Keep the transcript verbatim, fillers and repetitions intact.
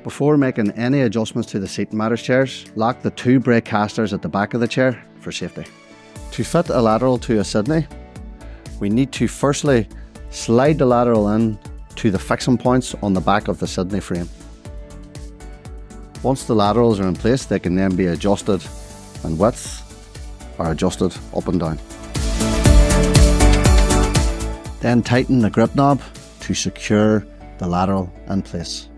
Before making any adjustments to the seat matters chairs, lock the two brake casters at the back of the chair for safety. To fit a lateral to a Sydney, we need to firstly slide the lateral in to the fixing points on the back of the Sydney frame. Once the laterals are in place, they can then be adjusted in width or adjusted up and down. Then tighten the grip knob to secure the lateral in place.